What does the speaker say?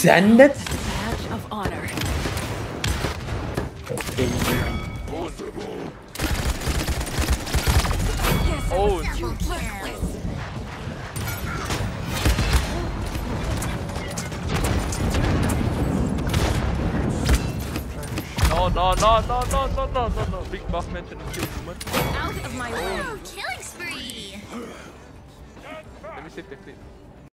And that's Badge of honor. Oh, no. Big buff mention of kill woman. Out of my way. Killing spree. Let me save the clip.